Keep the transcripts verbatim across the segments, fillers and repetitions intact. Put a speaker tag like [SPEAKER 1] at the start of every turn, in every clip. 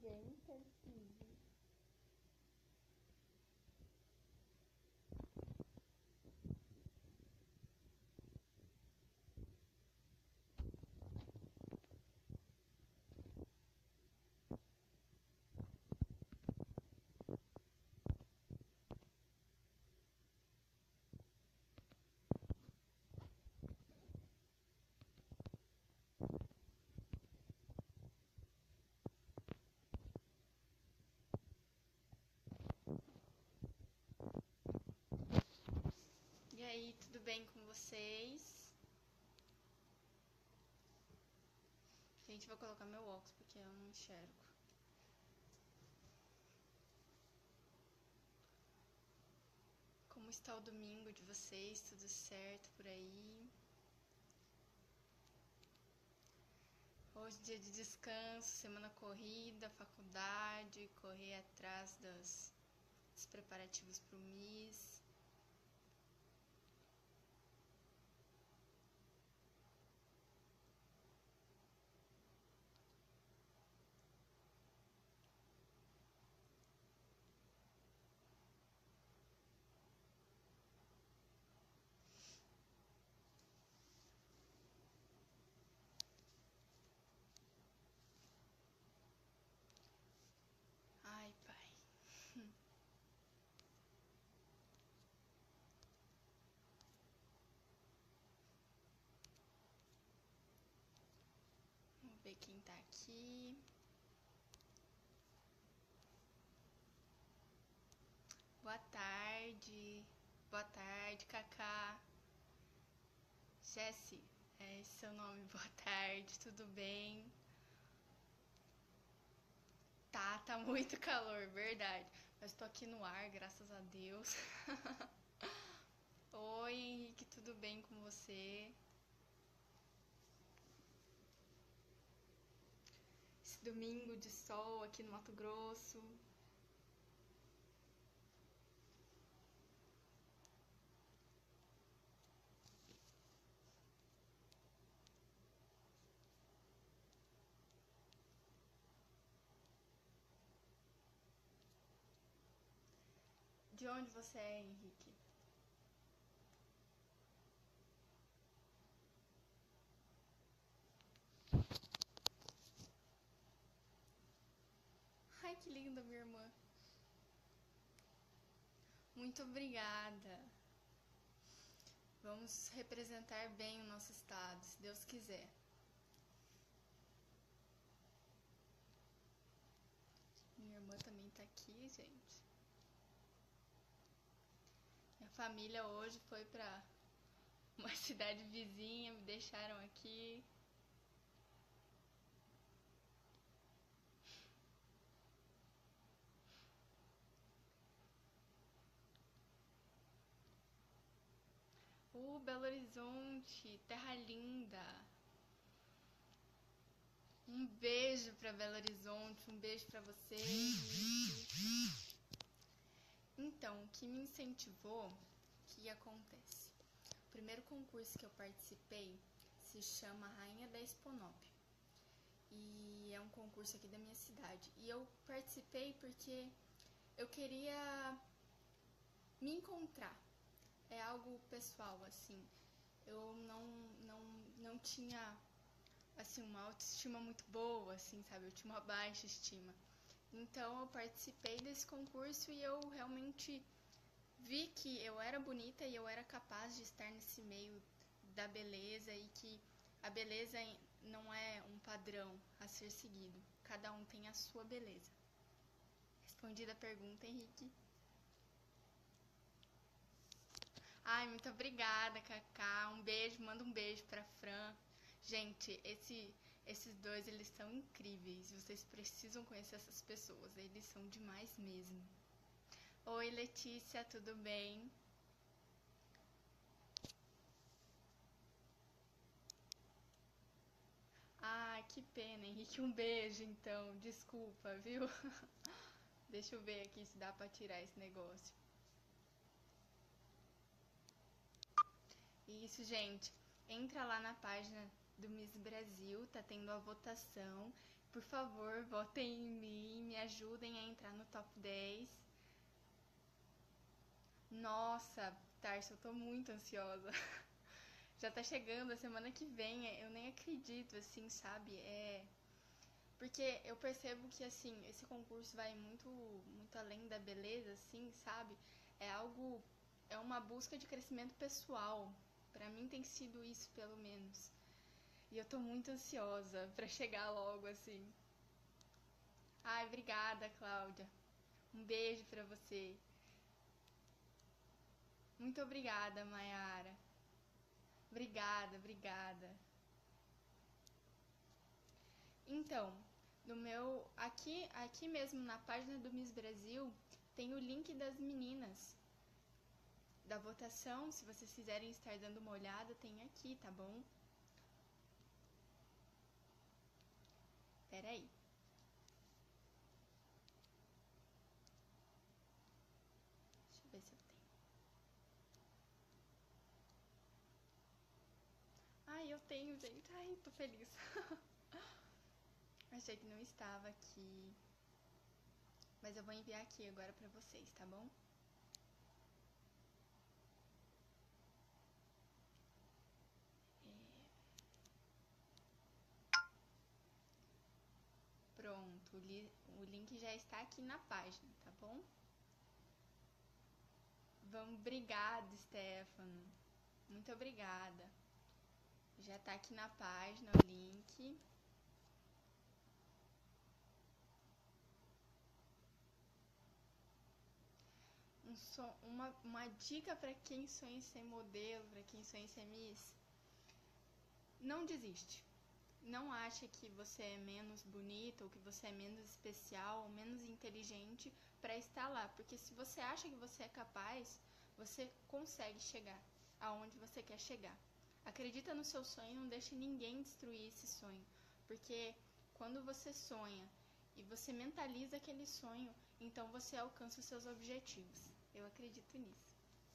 [SPEAKER 1] ninguém percebe.
[SPEAKER 2] E aí, tudo bem com vocês? Gente, vou colocar meu óculos porque eu não enxergo. Como está o domingo de vocês? Tudo certo por aí? Hoje dia de descanso, semana corrida, faculdade, correr atrás das, dos preparativos para o Miss. Ai, pai. Vamos ver quem tá aqui. Boa tarde. Boa tarde, Cacá. Jessie, é esse seu nome. Boa tarde, tudo bem? Tá, tá muito calor, verdade. Mas tô aqui no ar, graças a Deus. Oi, Henrique, tudo bem com você? Esse domingo de sol aqui no Mato Grosso. De onde você é, Henrique? Ai, que linda, minha irmã. Muito obrigada. Vamos representar bem o nosso estado, se Deus quiser. Minha irmã também tá aqui, gente. Minha família hoje foi pra uma cidade vizinha, me deixaram aqui. Uh, Belo Horizonte, terra linda. Um beijo pra Belo Horizonte, um beijo pra você, Henrique. Então, o que me incentivou, o que acontece? O primeiro concurso que eu participei se chama Rainha da Exponop. E é um concurso aqui da minha cidade. E eu participei porque eu queria me encontrar. É algo pessoal, assim. Eu não, não, não tinha, assim, uma autoestima muito boa, assim, sabe? Eu tinha uma baixa estima. Então eu participei desse concurso e eu realmente vi que eu era bonita e eu era capaz de estar nesse meio da beleza e que a beleza não é um padrão a ser seguido. Cada um tem a sua beleza. Respondida a pergunta, Henrique. Ai, muito obrigada, Cacá. Um beijo, manda um beijo pra Fran. Gente, esse, esses dois, eles são incríveis. Vocês precisam conhecer essas pessoas. Eles são demais mesmo. Oi, Letícia, tudo bem? Ah, que pena, Henrique. Um beijo, então. Desculpa, viu? Deixa eu ver aqui se dá pra tirar esse negócio. Isso, gente. Entra lá na página do Miss Brasil, tá tendo a votação. Por favor, votem em mim, me ajudem a entrar no top dez. Nossa, Tarso, eu tô muito ansiosa. Já tá chegando a semana que vem, eu nem acredito, assim, sabe? É... Porque eu percebo que, assim, esse concurso vai muito, muito além da beleza, assim, sabe? É algo... É uma busca de crescimento pessoal. Pra mim tem sido isso, pelo menos. E eu tô muito ansiosa pra chegar logo, assim. Ai, obrigada, Cláudia. Um beijo pra você. Muito obrigada, Mayara. Obrigada, obrigada. Então, no meu aqui, aqui mesmo na página do Miss Brasil, tem o link das meninas da votação. Se vocês quiserem estar dando uma olhada, tem aqui, tá bom? Pera aí. Deixa eu ver se eu tenho. Ai, eu tenho, gente. Ai, tô feliz. Achei que não estava aqui. Mas eu vou enviar aqui agora pra vocês, tá bom? É... Pronto, o, li... o link já está aqui na página, tá bom? Vamos, obrigada, Stefano. Muito obrigada. Já tá aqui na página o link. Um som, uma, uma dica para quem sonha em ser modelo, para quem sonha em ser Miss. Não desiste. Não ache que você é menos bonita ou que você é menos especial ou menos inteligente para estar lá. Porque se você acha que você é capaz, você consegue chegar aonde você quer chegar. Acredita no seu sonho e não deixe ninguém destruir esse sonho. Porque quando você sonha e você mentaliza aquele sonho, então você alcança os seus objetivos. Eu acredito nisso.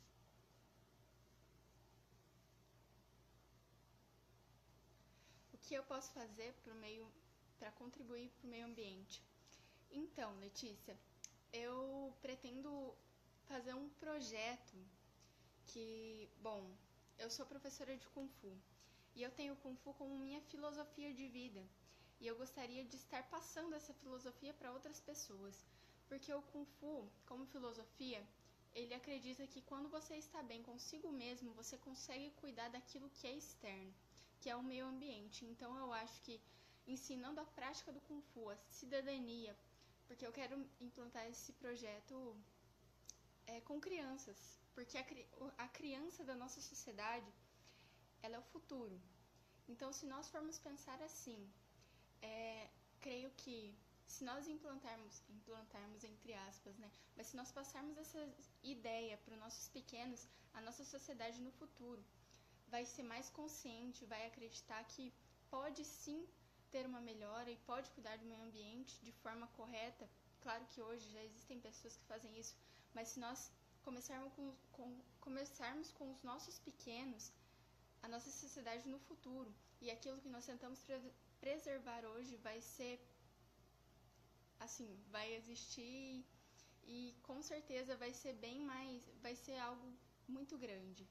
[SPEAKER 2] O que eu posso fazer para o meio, para contribuir para o meio ambiente? Então, Letícia, eu pretendo fazer um projeto que, bom, eu sou professora de Kung Fu e eu tenho o Kung Fu como minha filosofia de vida e eu gostaria de estar passando essa filosofia para outras pessoas, porque o Kung Fu, como filosofia, ele acredita que quando você está bem consigo mesmo, você consegue cuidar daquilo que é externo, que é o meio ambiente. Então eu acho que ensinando a prática do Kung Fu, a cidadania, porque eu quero implantar esse projeto é, com crianças, porque a, a criança da nossa sociedade, ela é o futuro. Então, se nós formos pensar assim, é, creio que se nós implantarmos, implantarmos entre aspas, né? Mas se nós passarmos essa ideia para os nossos pequenos, a nossa sociedade no futuro vai ser mais consciente, vai acreditar que pode sim ter uma melhora e pode cuidar do meio ambiente de forma correta. Claro que hoje já existem pessoas que fazem isso, mas se nós começarmos com, com, começarmos com os nossos pequenos, a nossa sociedade no futuro e aquilo que nós tentamos pre- preservar hoje vai ser, assim, vai existir e com certeza vai ser bem mais, vai ser algo muito grande.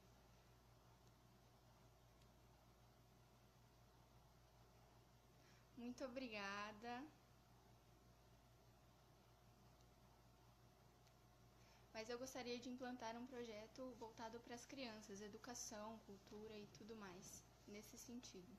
[SPEAKER 2] Muito obrigada. Mas eu gostaria de implantar um projeto voltado para as crianças, educação, cultura e tudo mais, nesse sentido.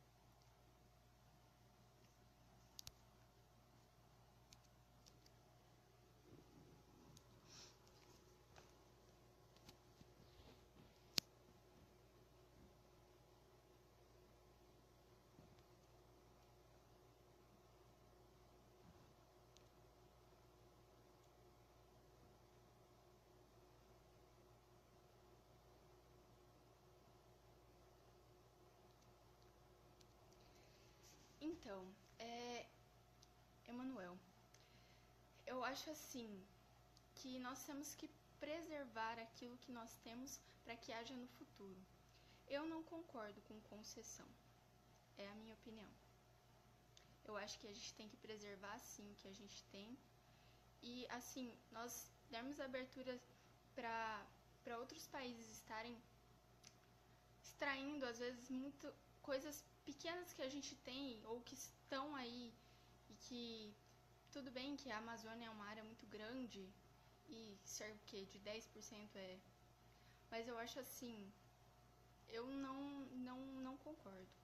[SPEAKER 2] Então, é, Emanuel, eu acho assim que nós temos que preservar aquilo que nós temos para que haja no futuro. Eu não concordo com concessão, é a minha opinião. Eu acho que a gente tem que preservar, sim, o que a gente tem. E, assim, nós dermos abertura para para outros países estarem extraindo, às vezes, muito coisas pequenas que a gente tem ou que estão aí e que, tudo bem que a Amazônia é uma área muito grande e cerca o quê? De dez por cento é... Mas eu acho assim, eu não, não, não concordo.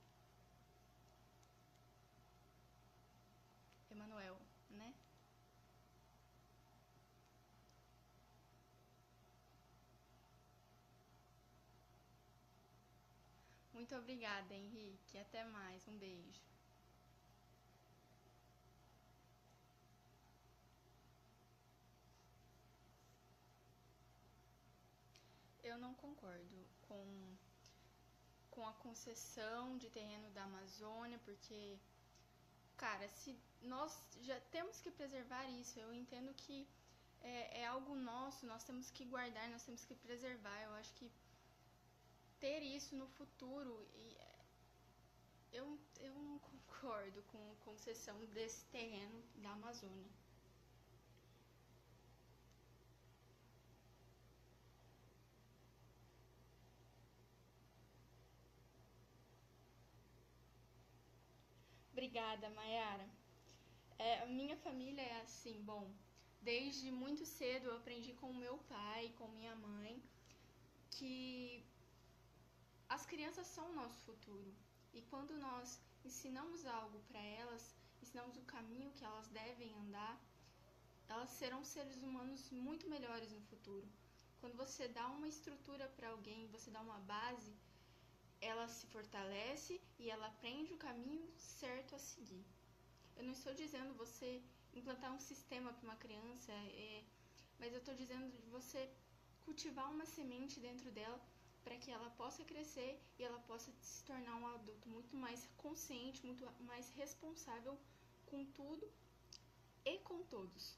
[SPEAKER 2] Emanuel, né? Muito obrigada, Henrique. Até mais. Um beijo. Eu não concordo com, com a concessão de terreno da Amazônia, porque, cara, se nós já temos que preservar isso, eu entendo que é, é algo nosso, nós temos que guardar, nós temos que preservar. Eu acho que ter isso no futuro, e eu, eu não concordo com a concessão desse terreno da Amazônia. Obrigada, Mayara. É, a minha família é assim, bom, desde muito cedo eu aprendi com o meu pai, com minha mãe, que as crianças são o nosso futuro. E quando nós ensinamos algo para elas, ensinamos o caminho que elas devem andar, elas serão seres humanos muito melhores no futuro. Quando você dá uma estrutura para alguém, você dá uma base, ela se fortalece e ela aprende o caminho certo a seguir. Eu não estou dizendo você implantar um sistema para uma criança, é, mas eu estou dizendo de você cultivar uma semente dentro dela para que ela possa crescer e ela possa se tornar um adulto muito mais consciente, muito mais responsável com tudo e com todos.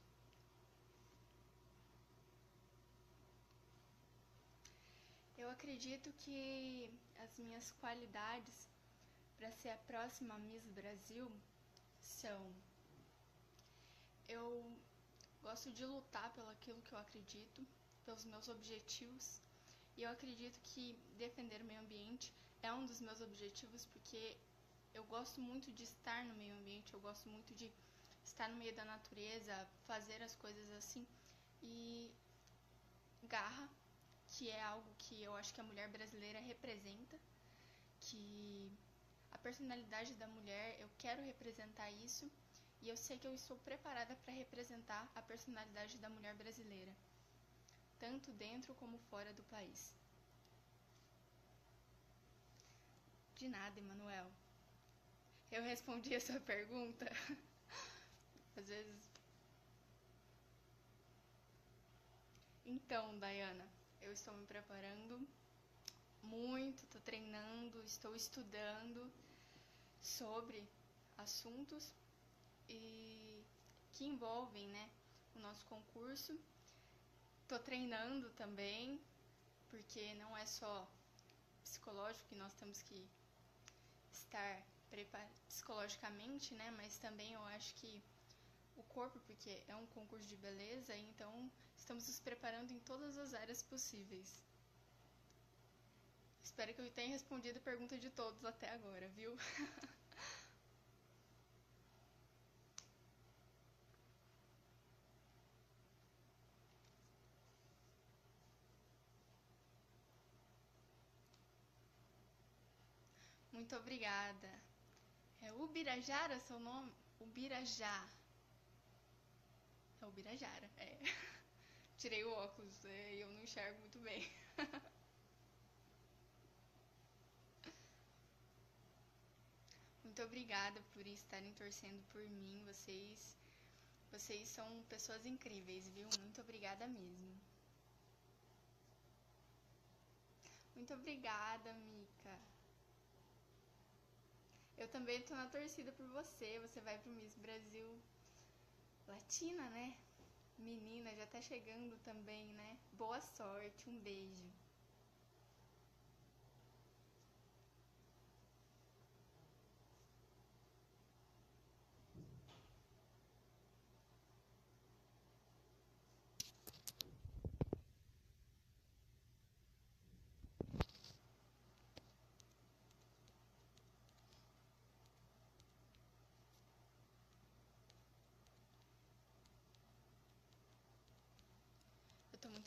[SPEAKER 2] Eu acredito que as minhas qualidades para ser a próxima Miss Brasil são: eu gosto de lutar pelo aquilo que eu acredito, pelos meus objetivos, e eu acredito que defender o meio ambiente é um dos meus objetivos, porque eu gosto muito de estar no meio ambiente, eu gosto muito de estar no meio da natureza, fazer as coisas assim. E garra, que é algo que eu acho que a mulher brasileira representa, que a personalidade da mulher, eu quero representar isso, e eu sei que eu estou preparada para representar a personalidade da mulher brasileira, tanto dentro como fora do país. De nada, Emanuel. Eu respondi a sua pergunta. Às vezes. Então, Dayana, eu estou me preparando muito, estou treinando, estou estudando sobre assuntos e que envolvem, né, o nosso concurso. Estou treinando também, porque não é só psicológico que nós temos que estar preparados psicologicamente, né, mas também eu acho que o corpo, porque é um concurso de beleza, então estamos nos preparando em todas as áreas possíveis. Espero que eu tenha respondido a pergunta de todos até agora, viu? Muito obrigada. É Ubirajara seu nome? Ubirajá. É Ubirajara, é. Tirei o óculos e é, eu não enxergo muito bem. Muito obrigada por estarem torcendo por mim. Vocês, vocês são pessoas incríveis, viu? Muito obrigada mesmo. Muito obrigada, Mica. Eu também tô na torcida por você. Você vai pro Miss Brasil Latina, né? Menina, já tá chegando também, né? Boa sorte, um beijo.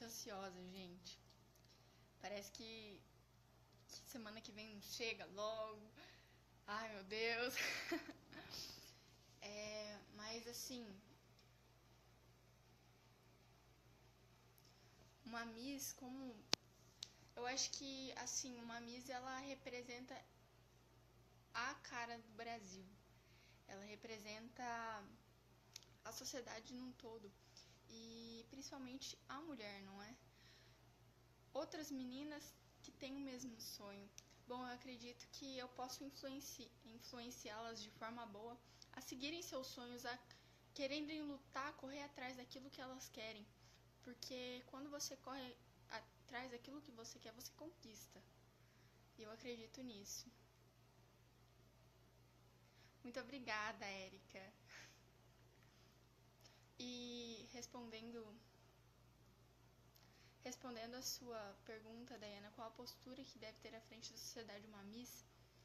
[SPEAKER 2] ansiosa, gente. Parece que, que semana que vem não chega logo. Ai, meu Deus. É, mas assim, uma Miss como... Eu acho que, assim, uma Miss, ela representa a cara do Brasil. Ela representa a sociedade num todo. E principalmente a mulher, não é? Outras meninas que têm o mesmo sonho. Bom, eu acredito que eu posso influenci- influenciá-las de forma boa a seguirem seus sonhos, a quererem lutar, correr atrás daquilo que elas querem. Porque quando você corre atrás daquilo que você quer, você conquista. E eu acredito nisso. Muito obrigada, Érica. E respondendo respondendo a sua pergunta, Dayana, qual a postura que deve ter à frente da sociedade uma Miss?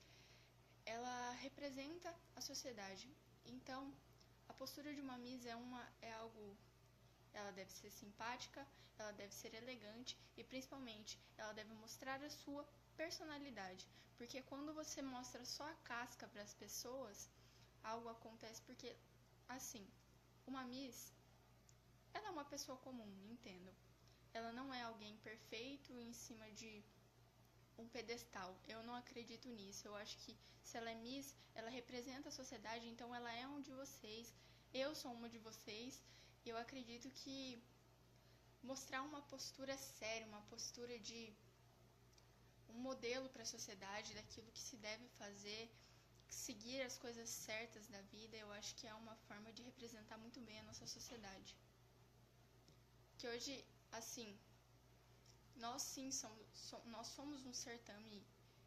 [SPEAKER 2] Ela representa a sociedade. Então, a postura de uma Miss é, uma, é algo... Ela deve ser simpática, ela deve ser elegante e, principalmente, ela deve mostrar a sua personalidade. Porque quando você mostra só a casca para as pessoas, algo acontece. Porque, assim, uma Miss, ela é uma pessoa comum, entendo. Ela não é alguém perfeito em cima de um pedestal. Eu não acredito nisso. Eu acho que se ela é Miss, ela representa a sociedade, então ela é um de vocês. Eu sou uma de vocês. E eu acredito que mostrar uma postura séria, uma postura de um modelo para a sociedade, daquilo que se deve fazer, seguir as coisas certas da vida, eu acho que é uma forma de representar muito bem a nossa sociedade. Que hoje, assim, nós sim somos, so, nós somos um certame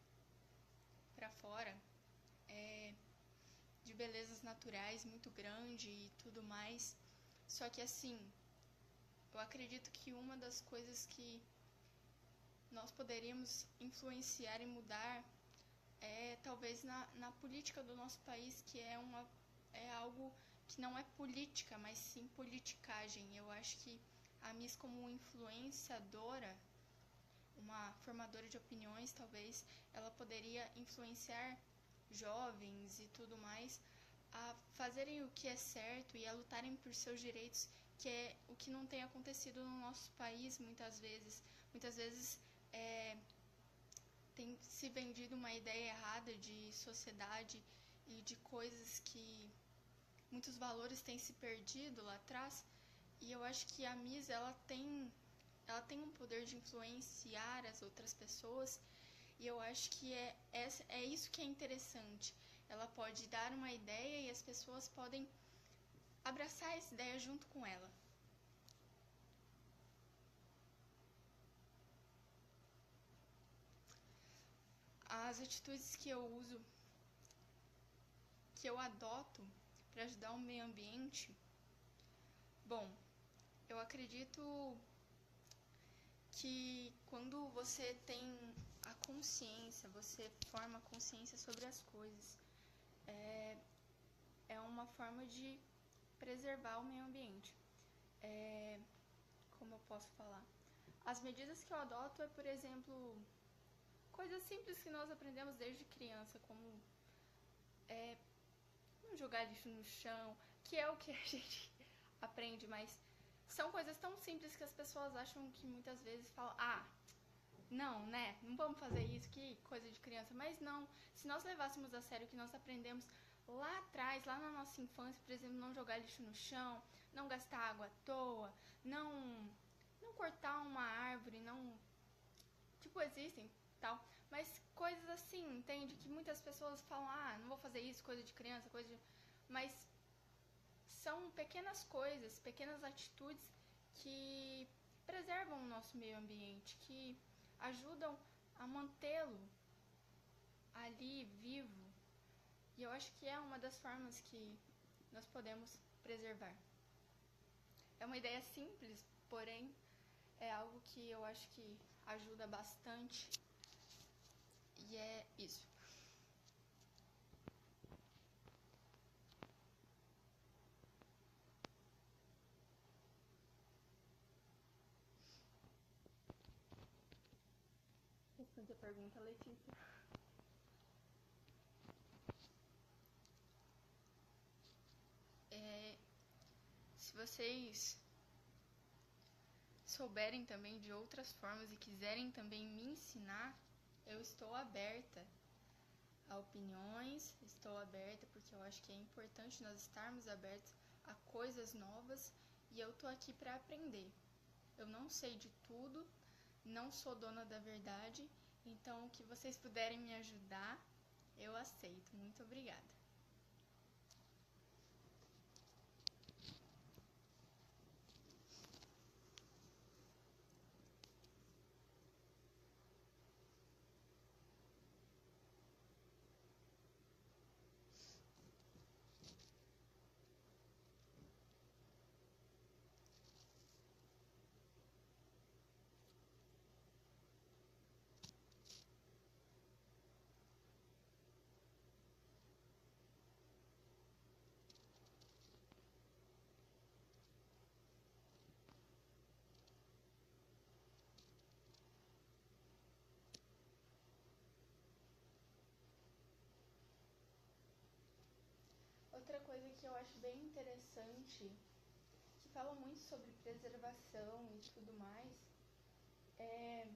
[SPEAKER 2] para fora, é, de belezas naturais muito grande e tudo mais. Só que assim, eu acredito que uma das coisas que nós poderíamos influenciar e mudar é talvez na, na política do nosso país, que é, uma, é algo que não é política, mas sim politicagem. Eu acho que a Miss, como influenciadora, uma formadora de opiniões, talvez, ela poderia influenciar jovens e tudo mais a fazerem o que é certo e a lutarem por seus direitos, que é o que não tem acontecido no nosso país muitas vezes. Muitas vezes é, tem se vendido uma ideia errada de sociedade e de coisas que muitos valores têm se perdido lá atrás. E eu acho que a Miss, ela tem, ela tem um poder de influenciar as outras pessoas. E eu acho que é, é, é isso que é interessante. Ela pode dar uma ideia e as pessoas podem abraçar essa ideia junto com ela. As atitudes que eu uso, que eu adoto para ajudar o meio ambiente, bom, eu acredito que quando você tem a consciência, você forma consciência sobre as coisas, é, é uma forma de preservar o meio ambiente. É, como eu posso falar? As medidas que eu adoto é, por exemplo, coisas simples que nós aprendemos desde criança, como é, não jogar lixo no chão, que é o que a gente aprende, mas são coisas tão simples que as pessoas acham que muitas vezes falam, ah, não, né, não vamos fazer isso, que coisa de criança. Mas não, se nós levássemos a sério o que nós aprendemos lá atrás, lá na nossa infância, por exemplo, não jogar lixo no chão, não gastar água à toa, não, não cortar uma árvore, não... Tipo, existem, tal, mas coisas assim, entende? Que muitas pessoas falam, ah, não vou fazer isso, coisa de criança, coisa de... Mas são pequenas coisas, pequenas atitudes que preservam o nosso meio ambiente, que ajudam a mantê-lo ali vivo. E eu acho que é uma das formas que nós podemos preservar. É uma ideia simples, porém é algo que eu acho que ajuda bastante. E é isso. fazer pergunta, Letícia. É, se vocês souberem também de outras formas e quiserem também me ensinar, eu estou aberta a opiniões, estou aberta porque eu acho que é importante nós estarmos abertos a coisas novas e eu tô aqui para aprender. Eu não sei de tudo, não sou dona da verdade, então o que vocês puderem me ajudar, eu aceito. Muito obrigada. Outra coisa que eu acho bem interessante, que fala muito sobre preservação e tudo mais, é,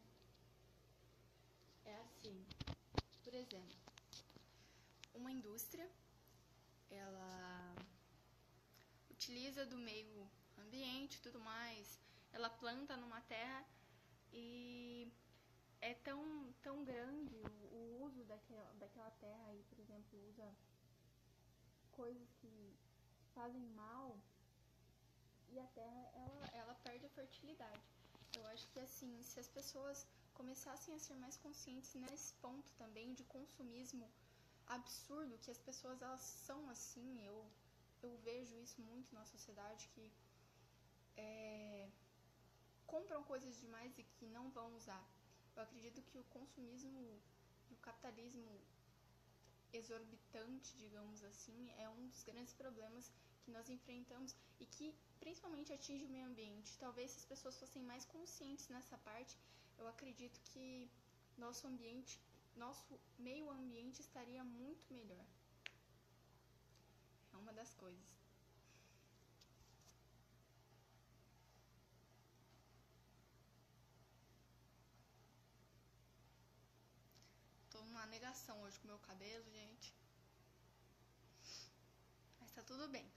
[SPEAKER 2] é assim, por exemplo, uma indústria, ela utiliza do meio ambiente e tudo mais, ela planta numa terra e é tão, tão grande o, o uso daquela, daquela terra aí, por exemplo, usa coisas que fazem mal e a terra ela, ela perde a fertilidade. Eu acho que assim, se as pessoas começassem a ser mais conscientes nesse ponto também de consumismo absurdo, que as pessoas elas são assim, eu, eu vejo isso muito na sociedade, que é, compram coisas demais e que não vão usar. Eu acredito que o consumismo e o capitalismo exorbitante, digamos assim, é um dos grandes problemas que nós enfrentamos e que principalmente atinge o meio ambiente. Talvez se as pessoas fossem mais conscientes nessa parte, eu acredito que nosso ambiente, nosso meio ambiente estaria muito melhor. É uma das coisas. Tô numa negação hoje com meu cabelo, gente. Mas tá tudo bem.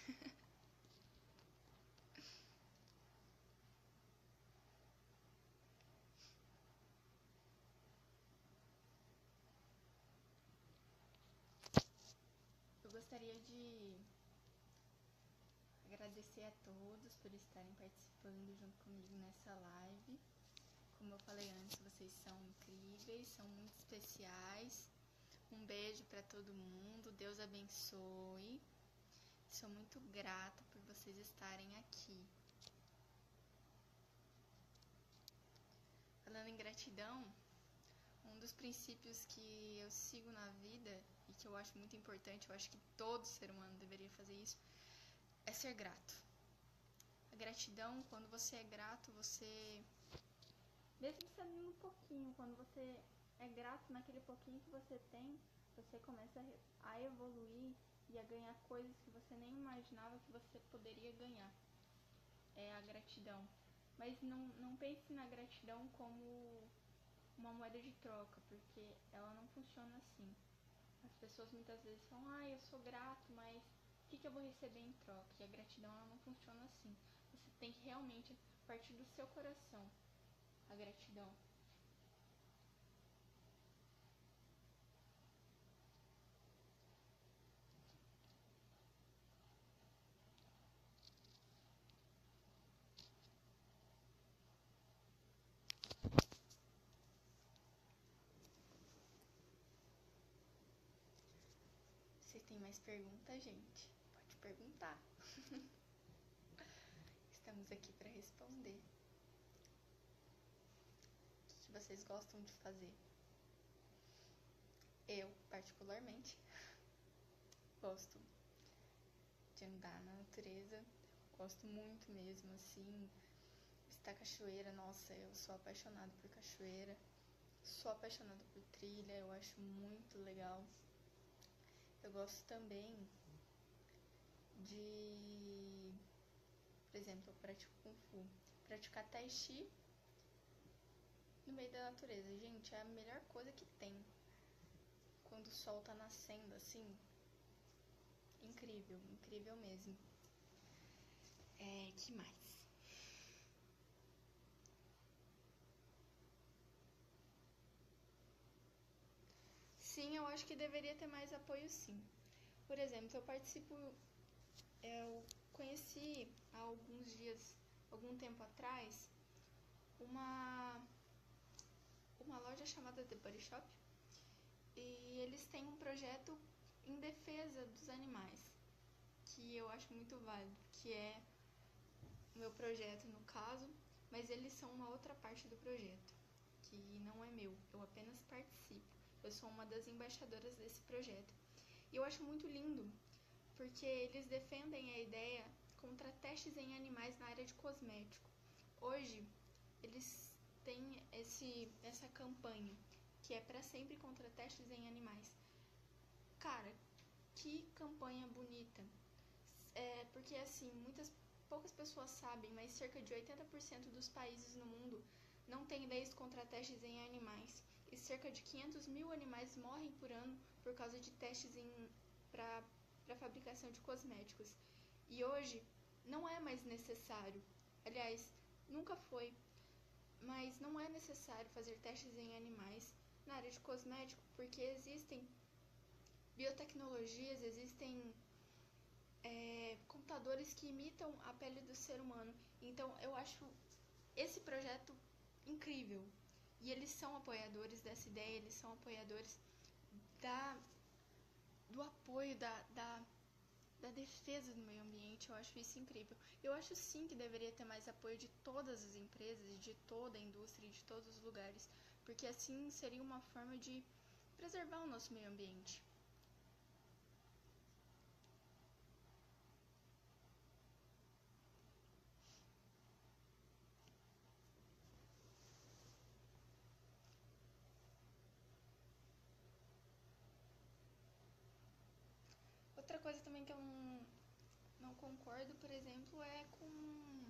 [SPEAKER 2] Eu gostaria de agradecer a todos por estarem participando junto comigo nessa live. Como eu falei antes, vocês são incríveis, são muito especiais. Um beijo para todo mundo, Deus abençoe. Sou muito grata por vocês estarem aqui. Falando em gratidão, um dos princípios que eu sigo na vida e que eu acho muito importante, eu acho que todo ser humano deveria fazer isso, é ser grato. A gratidão, quando você é grato, você, mesmo sendo um pouquinho, quando você é grato naquele pouquinho que você tem, você começa a evoluir e a ganhar coisas que você nem imaginava que você poderia ganhar. É a gratidão. Mas não, não pense na gratidão como uma moeda de troca, porque ela não funciona assim. As pessoas muitas vezes falam, ah, eu sou grato, mas o que, que eu vou receber em troca? E a gratidão ela não funciona assim. Você tem que realmente partir do seu coração a gratidão. Vocês têm mais perguntas, gente? Pode perguntar. Estamos aqui para responder. O que vocês gostam de fazer? Eu, particularmente, gosto de andar na natureza. Gosto muito mesmo, assim. Visitar cachoeira, nossa, eu sou apaixonada por cachoeira. Sou apaixonada por trilha, eu acho muito legal. Eu gosto também de, por exemplo, eu pratico Kung Fu. Praticar Tai Chi no meio da natureza. Gente, é a melhor coisa que tem. Quando o sol tá nascendo, assim, incrível, incrível mesmo. É, que mais? Sim, eu acho que deveria ter mais apoio, sim. Por exemplo, eu participo, eu conheci há alguns dias, algum tempo atrás, uma, uma loja chamada The Body Shop, e eles têm um projeto em defesa dos animais, que eu acho muito válido, que é o meu projeto no caso, mas eles são uma outra parte do projeto, que não é meu, eu apenas participo. Eu sou uma das embaixadoras desse projeto. E eu acho muito lindo, porque eles defendem a ideia contra testes em animais na área de cosmético. Hoje, eles têm esse, essa campanha, que é para sempre contra testes em animais. Cara, que campanha bonita. É, porque assim, muitas poucas pessoas sabem, mas cerca de oitenta por cento dos países no mundo não tem leis contra testes em animais. E cerca de quinhentos mil animais morrem por ano por causa de testes para a fabricação de cosméticos. E hoje não é mais necessário, aliás, nunca foi, mas não é necessário fazer testes em animais na área de cosmético, porque existem biotecnologias, existem é, computadores que imitam a pele do ser humano. Então eu acho esse projeto incrível. E eles são apoiadores dessa ideia, eles são apoiadores da, do apoio, da, da, da defesa do meio ambiente. Eu acho isso incrível. Eu acho sim que deveria ter mais apoio de todas as empresas, de toda a indústria, de todos os lugares, porque assim seria uma forma de preservar o nosso meio ambiente. Outra coisa também que eu não, não concordo, por exemplo, é com,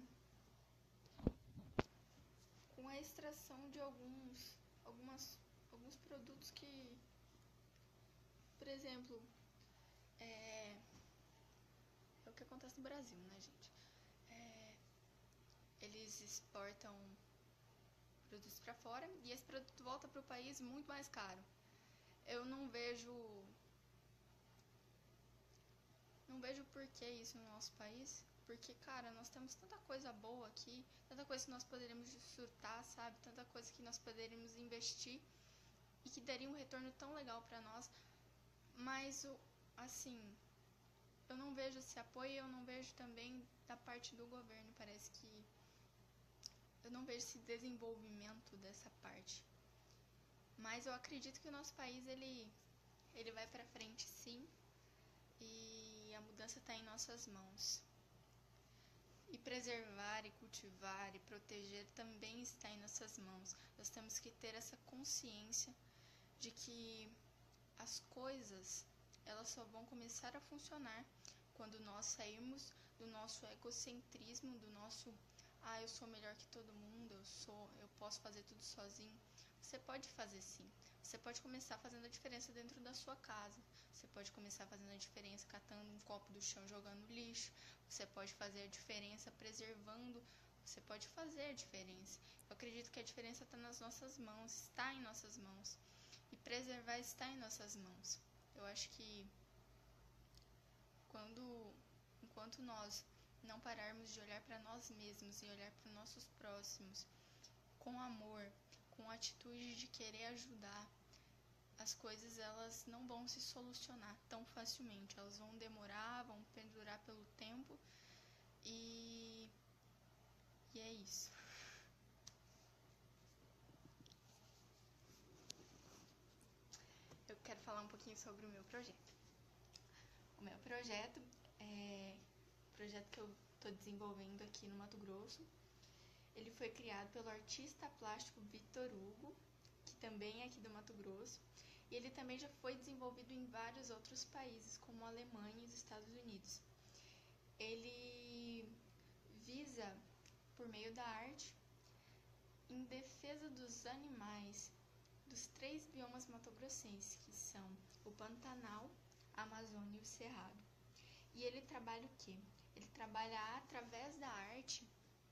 [SPEAKER 2] com a extração de alguns, algumas, alguns produtos que, por exemplo, é, é o que acontece no Brasil, né, gente? É, eles exportam produtos para fora e esse produto volta para o país muito mais caro. Eu não vejo não vejo por que isso no nosso país, porque, cara, nós temos tanta coisa boa aqui, tanta coisa que nós poderíamos desfrutar, sabe? Tanta coisa que nós poderíamos investir e que daria um retorno tão legal para nós. Mas, assim, eu não vejo esse apoio, eu não vejo também da parte do governo, parece que eu não vejo esse desenvolvimento dessa parte. Mas eu acredito que o nosso país, ele, ele vai pra frente, sim, e a mudança está em nossas mãos. E preservar, e cultivar, e proteger também está em nossas mãos. Nós temos que ter essa consciência de que as coisas, elas só vão começar a funcionar quando nós sairmos do nosso egocentrismo, do nosso, ah, eu sou melhor que todo mundo, eu sou, eu posso fazer tudo sozinho. Você pode fazer sim. Você pode começar fazendo a diferença dentro da sua casa. Você pode começar fazendo a diferença catando um copo do chão, jogando lixo. Você pode fazer a diferença preservando. Você pode fazer a diferença. Eu acredito que a diferença está nas nossas mãos, está em nossas mãos. E preservar está em nossas mãos. Eu acho que quando, enquanto nós não pararmos de olhar para nós mesmos e olhar para os nossos próximos com amor, com atitude de querer ajudar, as coisas elas não vão se solucionar tão facilmente. Elas vão demorar, vão perdurar pelo tempo e, e é isso. Eu quero falar um pouquinho sobre o meu projeto. O meu projeto é um projeto que eu estou desenvolvendo aqui no Mato Grosso. Ele foi criado pelo artista plástico Victor Hugo, que também é aqui do Mato Grosso, e ele também já foi desenvolvido em vários outros países, como a Alemanha e os Estados Unidos. Ele visa, por meio da arte, em defesa dos animais dos três biomas matogrossenses, que são o Pantanal, a Amazônia e o Cerrado. E ele trabalha o quê? Ele trabalha através da arte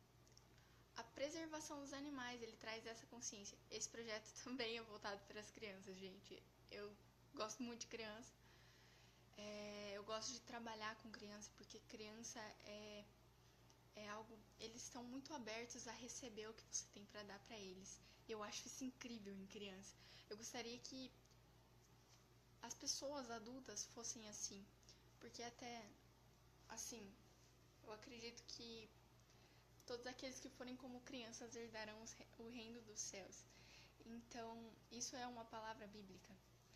[SPEAKER 2] a preservação dos animais, ele traz essa consciência. Esse projeto também é voltado para as crianças, gente. Eu gosto muito de criança. É, eu gosto de trabalhar com criança, porque criança é, é algo... Eles estão muito abertos a receber o que você tem para dar para eles. Eu acho isso incrível em criança. Eu gostaria que as pessoas adultas fossem assim, porque até, assim, eu acredito que todos aqueles que forem como crianças herdarão o reino dos céus. Então, isso é uma palavra bíblica.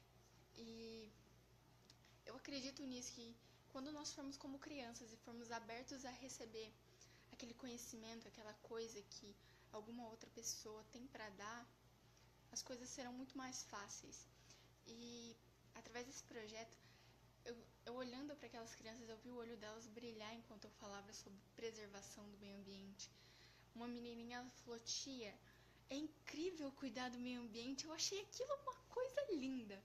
[SPEAKER 2] E eu acredito nisso, que quando nós formos como crianças e formos abertos a receber aquele conhecimento, aquela coisa que alguma outra pessoa tem para dar, as coisas serão muito mais fáceis. E através desse projeto, eu, eu olhando para aquelas crianças, eu vi o olho delas brilhar enquanto eu falava sobre preservação do meio ambiente. Uma menininha, ela falou: tia, é incrível cuidar do meio ambiente. Eu achei aquilo uma coisa linda.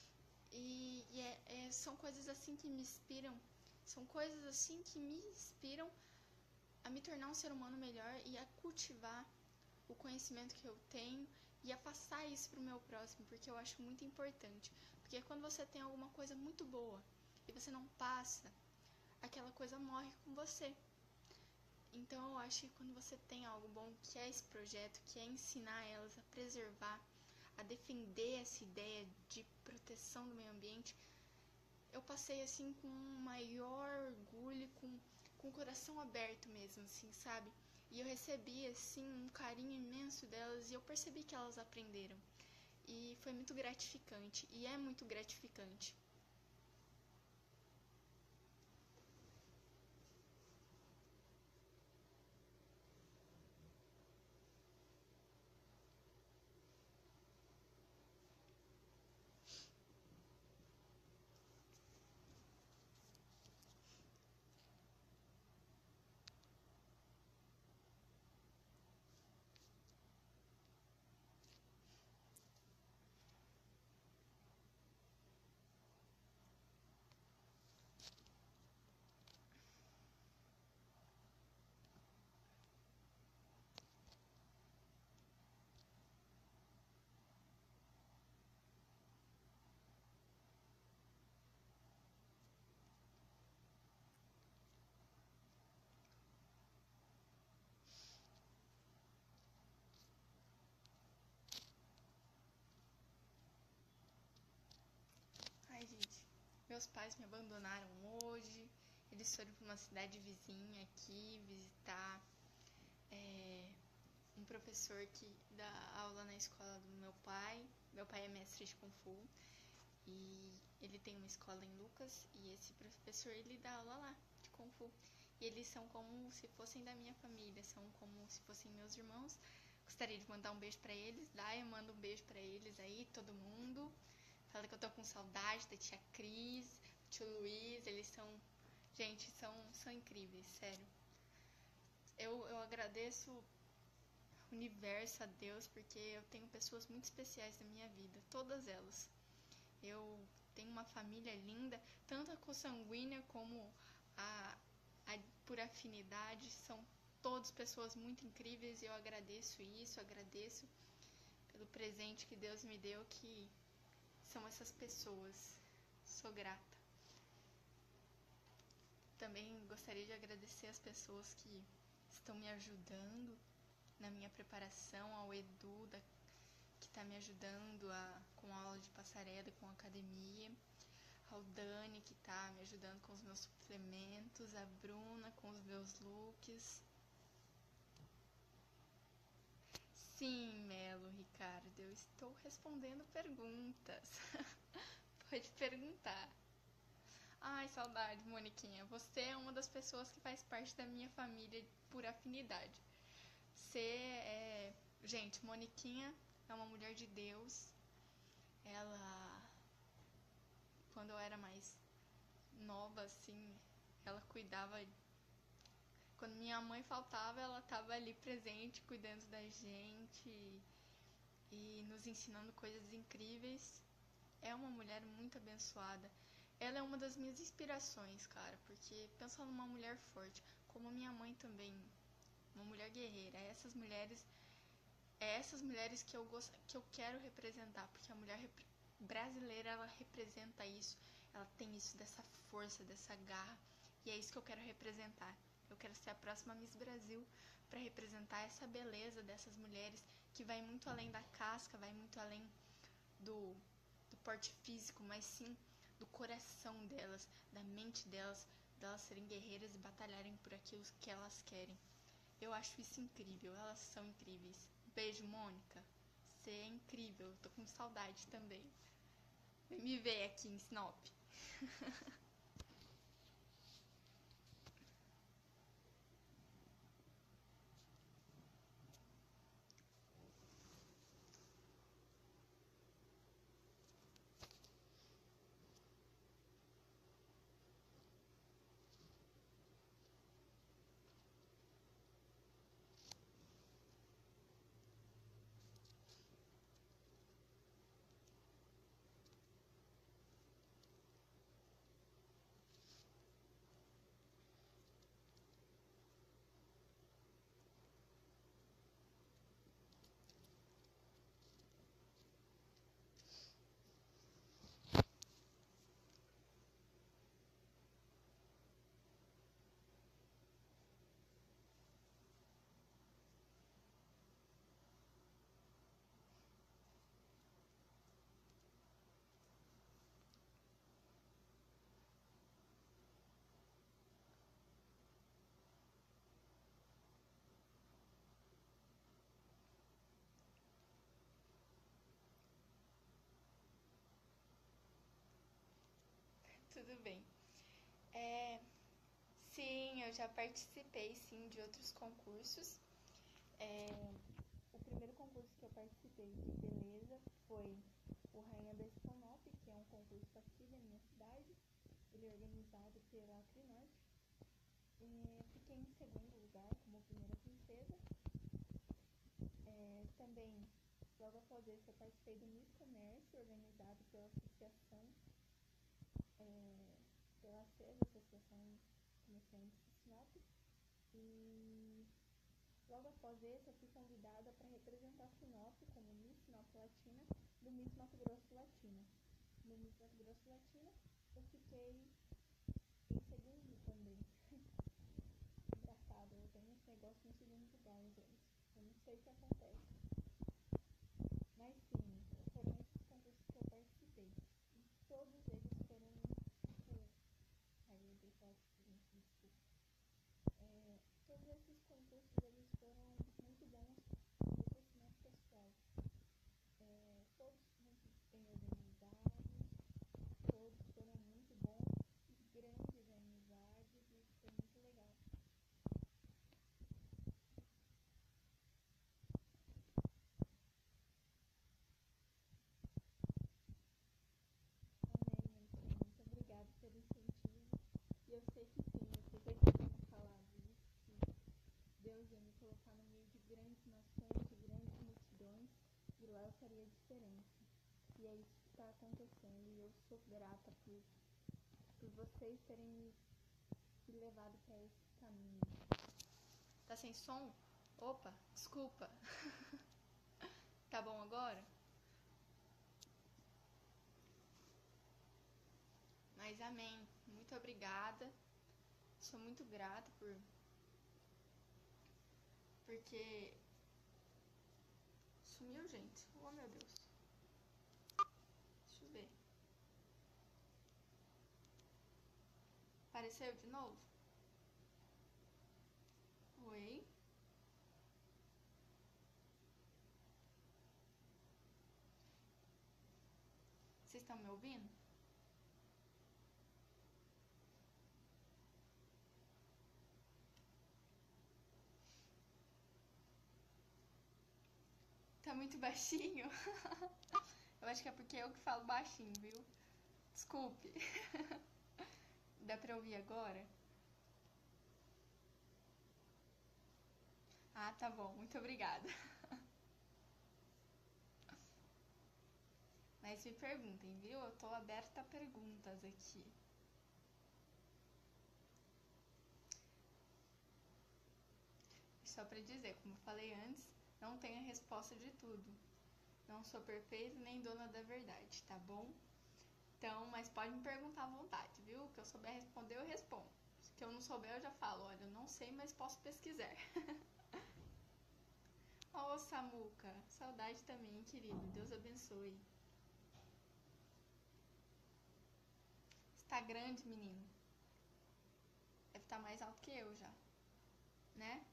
[SPEAKER 2] E, e é, é, são coisas assim que me inspiram, são coisas assim que me inspiram a me tornar um ser humano melhor e a cultivar o conhecimento que eu tenho e a passar isso para o meu próximo, porque eu acho muito importante. Porque quando você tem alguma coisa muito boa e você não passa, aquela coisa morre com você. Então eu acho que quando você tem algo bom, que é esse projeto, que é ensinar elas a preservar, a defender essa ideia de proteção do meio ambiente, eu passei assim com um maior orgulho, com, com o coração aberto mesmo, assim, sabe? E eu recebi assim um carinho imenso delas e eu percebi que elas aprenderam. E foi muito gratificante, e é muito gratificante. Ai, gente, meus pais me abandonaram hoje. Eles foram para uma cidade vizinha aqui visitar é, um professor que dá aula na escola do meu pai. Meu pai é mestre de Kung Fu e ele tem uma escola em Lucas, e esse professor, ele dá aula lá de Kung Fu. E eles são como se fossem da minha família, são como se fossem meus irmãos. Gostaria de mandar um beijo pra eles. Dai, eu mando um beijo pra eles aí, todo mundo. Fala que eu tô com saudade da tia Cris, do tio Luiz. Eles são, gente, são, são incríveis, sério. Eu, eu agradeço o universo, a Deus, porque eu tenho pessoas muito especiais na minha vida, todas elas. Eu tenho uma família linda, tanto a consanguínea como a, a por afinidade, são todas pessoas muito incríveis, e eu agradeço isso, agradeço pelo presente que Deus me deu, que são essas pessoas. Sou grata. Também gostaria de agradecer as pessoas que estão me ajudando na minha preparação, ao Edu, da, que está me ajudando a, com a aula de passarela e com a academia, ao Dani, que está me ajudando com os meus suplementos, a Bruna com os meus looks. Sim, Melo, Ricardo, eu estou respondendo perguntas. Pode perguntar. Ai, saudade, Moniquinha. Você é uma das pessoas que faz parte da minha família por afinidade. Você é... Gente, Moniquinha, é uma mulher de Deus. Ela, quando eu era mais nova, assim, ela cuidava. Quando minha mãe faltava, ela estava ali presente, cuidando da gente e nos ensinando coisas incríveis. É uma mulher muito abençoada. Ela é uma das minhas inspirações, cara, porque pensando numa mulher forte, como minha mãe também, uma mulher guerreira. É essas mulheres, é essas mulheres que eu gosto, que eu quero representar, porque a mulher rep- brasileira, ela representa isso. Ela tem isso, dessa força, dessa garra, e é isso que eu quero representar. Eu quero ser a próxima Miss Brasil para representar essa beleza dessas mulheres que vai muito além da casca, vai muito além do, do porte físico, mas sim do coração delas, da mente delas, delas serem guerreiras e batalharem por aquilo que elas querem. Eu acho isso incrível, elas são incríveis. Beijo, Mônica. Você é incrível, tô com saudade também. Vem me ver aqui em Sinop. Tudo bem. É, sim, eu já participei sim de outros concursos. É, o primeiro concurso que eu participei de beleza foi o Rainha da Sinop, que é um concurso aqui da minha cidade. Ele é organizado pela Acrinorte. É, fiquei em segundo lugar como primeira princesa. É, também, logo após esse, eu participei do Miss Comércio, organizado pela Associação, é, pela SES, Associação Comerciantes de Sinop. E logo após esse, eu fui convidada para representar Sinop como Miss Sinop Latina do Miss Mato Grosso Latina. No Miss Mato Grosso Latina, eu fiquei em segundo também. Engraçado, eu tenho esse negócio no segundo lugar, gente. Eu não sei o que acontece. Mas sim, foram esses concursos que eu participei. E todos eles foram, tipo... Ai, eu dei falar de desculpa. É, todos esses concursos, eles foram muito bons para o crescimento pessoal. É, todos muito bem organizados, todos foram muito bons, grandes amizades, e foi muito legal. Amém, Anselmo. Muito obrigada pelo incentivo. E eu sei que sim, eu sei que eu tinha falado isso, que Deus ia me colocar no meio de grandes nações, de grandes multidões, e lá eu faria diferença. E é isso que está acontecendo, e eu sou grata por, por vocês terem me, me levado para esse caminho. Tá sem som? Opa, desculpa. Tá bom agora? Mas amém. Muito obrigada. Sou muito grata por... Porque... Sumiu, gente? Oh, meu Deus. Deixa eu ver. Apareceu de novo? Oi? Vocês estão me ouvindo? Tá muito baixinho? Eu acho que é porque eu que falo baixinho, viu? Desculpe. Dá pra ouvir agora? Ah, tá bom. Muito obrigada. Mas me perguntem, viu? Eu tô aberta a perguntas aqui. Só pra dizer, como eu falei antes, não tenho a resposta de tudo. Não sou perfeita nem dona da verdade, tá bom? Então, mas pode me perguntar à vontade, viu? O que eu souber responder, eu respondo. Se que eu não souber, eu já falo, olha, eu não sei, mas posso pesquisar. Ô, Samuca, saudade também, querido. Deus abençoe. Está grande, menino. Deve estar mais alto que eu já, né?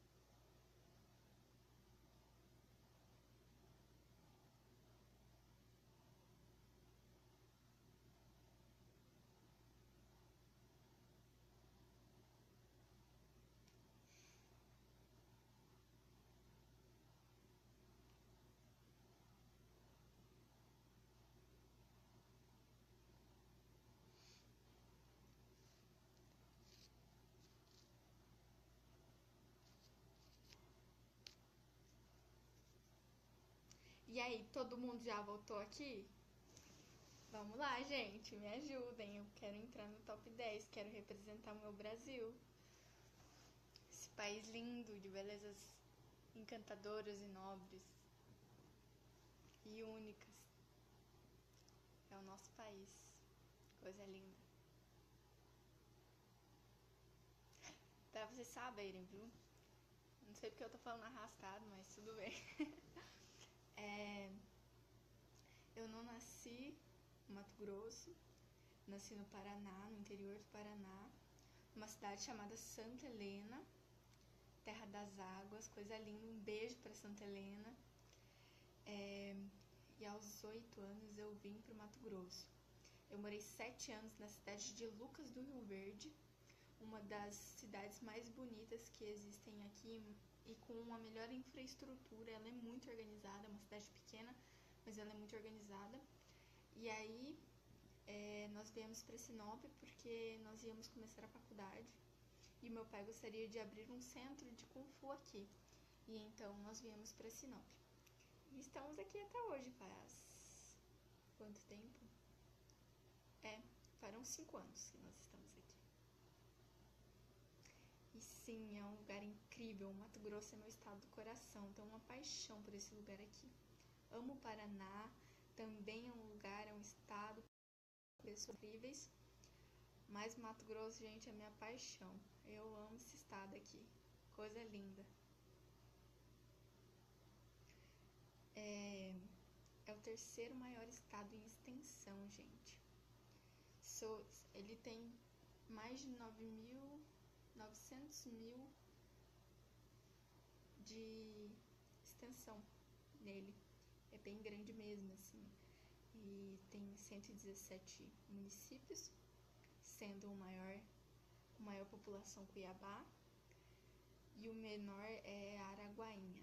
[SPEAKER 2] E aí, todo mundo já voltou aqui? Vamos lá, gente, me ajudem. Eu quero entrar no top dez, quero representar o meu Brasil. Esse país lindo, de belezas encantadoras e nobres e únicas. É o nosso país. Coisa linda. Pra vocês saberem, viu? Não sei porque eu tô falando arrastado, mas tudo bem. É, eu não nasci no Mato Grosso, nasci no Paraná, no interior do Paraná, numa cidade chamada Santa Helena, terra das águas, coisa linda, um beijo pra Santa Helena. É, e aos oito anos eu vim pro Mato Grosso. Eu morei sete anos na cidade de Lucas do Rio Verde, uma das cidades mais bonitas que existem aqui e com uma melhor infraestrutura. Ela é muito organizada, é uma cidade pequena, mas ela é muito organizada. E aí é, nós viemos para Sinop porque nós íamos começar a faculdade e meu pai gostaria de abrir um centro de Kung Fu aqui. E então nós viemos para Sinop. E estamos aqui até hoje, faz quanto tempo? É, farão cinco anos que nós estamos aqui. E sim, é um lugar incrível. O Mato Grosso é meu estado do coração. Tenho uma paixão por esse lugar aqui. Amo o Paraná. Também é um lugar, é um estado com pessoas incríveis. Mas Mato Grosso, gente, é minha paixão. Eu amo esse estado aqui. Coisa linda. É, é o terceiro maior estado em extensão, gente. So, ele tem mais de nove mil, novecentos mil de extensão nele. É bem grande mesmo, assim. E tem cento e dezessete municípios, sendo o maior, a maior população Cuiabá e o menor é Araguainha.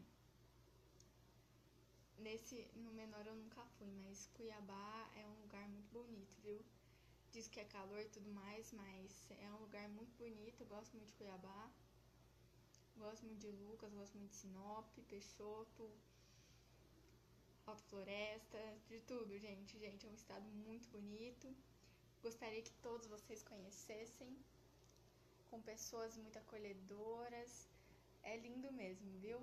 [SPEAKER 2] Nesse, no menor eu nunca fui, mas Cuiabá é um lugar muito bonito, viu? Diz que é calor e tudo mais, mas é um lugar muito bonito. Eu gosto muito de Cuiabá. Gosto muito de Lucas, gosto muito de Sinop, Peixoto, Alta Floresta, de tudo, gente. Gente, é um estado muito bonito. Gostaria que todos vocês conhecessem, com pessoas muito acolhedoras. É lindo mesmo, viu?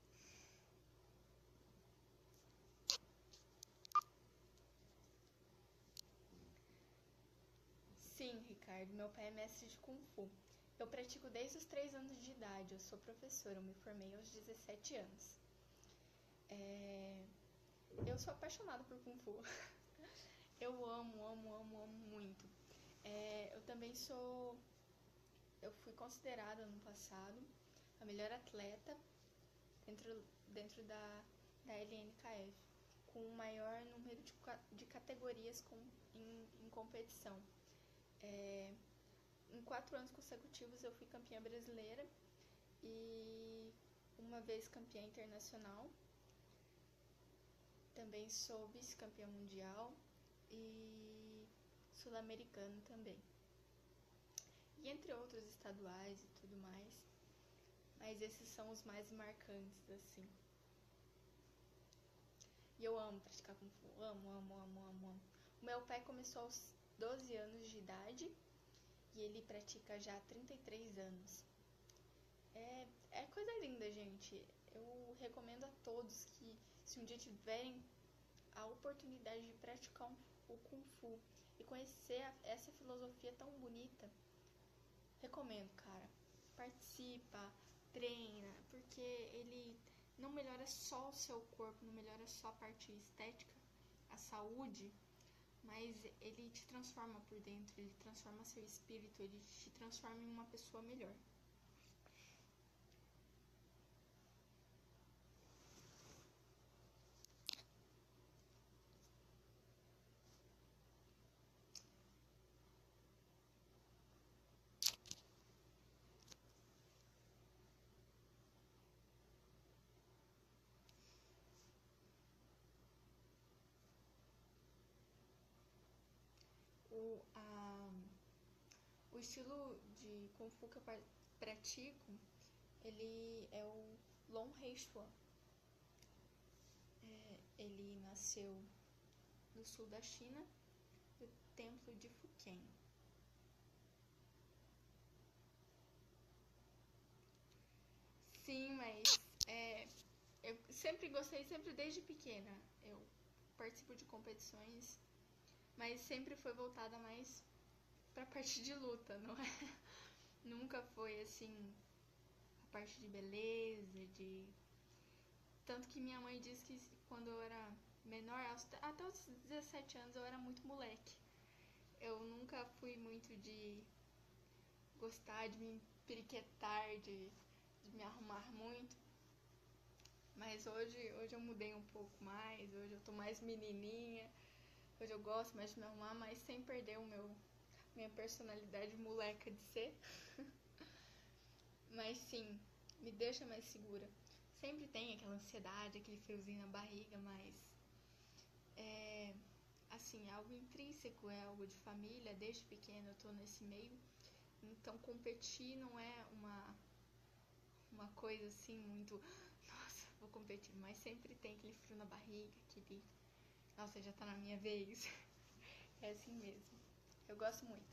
[SPEAKER 2] Sim, Ricardo, meu pai é mestre de Kung Fu. Eu pratico desde os três anos de idade, eu sou professora, eu me formei aos dezessete anos. É... Eu sou apaixonada por Kung Fu. Eu amo, amo, amo, amo muito. É... Eu também sou... Eu fui considerada no passado a melhor atleta dentro, dentro da, da L N K F, com o maior número de, de categorias com, em, em competição. É... Em quatro anos consecutivos eu fui campeã brasileira e uma vez campeã internacional. Também sou vice-campeã mundial e sul-americano também. E entre outros estaduais e tudo mais. Mas esses são os mais marcantes, assim. E eu amo praticar Kung Fu. Amo, amo, amo, amo, amo. O meu pai começou aos doze anos de idade e ele pratica já há trinta e três anos. É, é coisa linda, gente. Eu recomendo a todos que, se um dia tiverem a oportunidade de praticar um, o Kung Fu e conhecer a, essa filosofia tão bonita, recomendo, cara. Participa, treina, porque ele não melhora só o seu corpo, não melhora só a parte estética, a saúde, mas ele te transforma por dentro, ele transforma seu espírito, ele te transforma em uma pessoa melhor. O, a, o estilo de Kung Fu que eu pratico, ele é o Long Hei Chuan. É, ele nasceu no sul da China, no templo de Fuquien. Sim, mas é, eu sempre gostei, sempre desde pequena. Eu participo de competições, mas sempre foi voltada mais pra parte de luta, não é? Nunca foi assim a parte de beleza, de tanto que minha mãe disse que quando eu era menor, até os dezessete anos eu era muito moleque. Eu nunca fui muito de gostar de me periquetar, de, de me arrumar muito. Mas hoje, hoje eu mudei um pouco mais, hoje eu tô mais menininha, hoje eu gosto mais de me arrumar, mas sem perder o meu, minha personalidade moleca de ser. Mas sim, me deixa mais segura. Sempre tem aquela ansiedade, aquele friozinho na barriga, mas é, assim, algo intrínseco, é algo de família, desde pequena eu tô nesse meio. Então competir não é uma, uma coisa assim muito, nossa, vou competir, mas sempre tem aquele frio na barriga, aquele, nossa, já tá na minha vez. É assim mesmo. Eu gosto muito.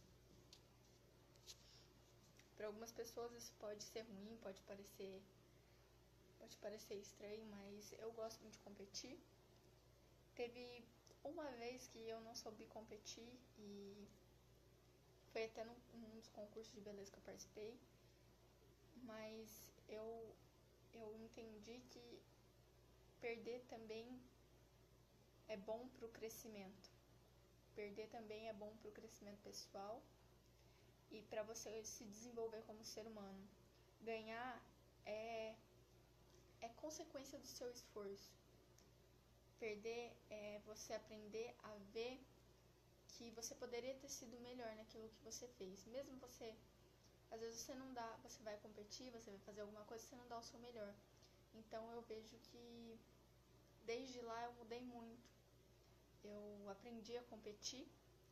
[SPEAKER 2] Para algumas pessoas isso pode ser ruim, pode parecer pode parecer estranho, mas eu gosto muito de competir. Teve uma vez que eu não soube competir e foi até num, num dos concursos de beleza que eu participei, mas eu, eu entendi que perder também é bom para o crescimento. Perder também é bom para o crescimento pessoal e para você se desenvolver como ser humano. Ganhar é, é consequência do seu esforço. Perder é você aprender a ver que você poderia ter sido melhor naquilo que você fez. Mesmo você, às vezes você não dá, você vai competir, você vai fazer alguma coisa, você não dá o seu melhor. Então eu vejo que desde lá eu mudei muito. Eu aprendi a competir.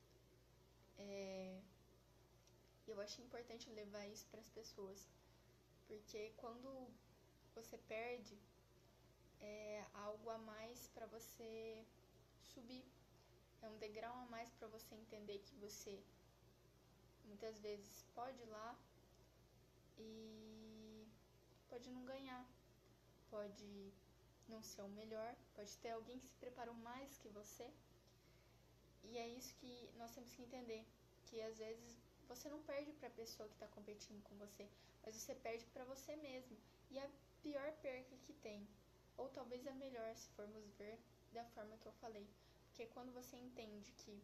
[SPEAKER 2] É, eu acho importante levar isso para as pessoas. Porque quando você perde, é algo a mais para você subir. É um degrau a mais para você entender que você muitas vezes pode ir lá e pode não ganhar, pode não ser o melhor, pode ter alguém que se preparou mais que você. E é isso que nós temos que entender, que às vezes você não perde para a pessoa que está competindo com você, mas você perde para você mesmo. E a pior perca que tem, ou talvez a melhor, se formos ver da forma que eu falei. Porque quando você entende que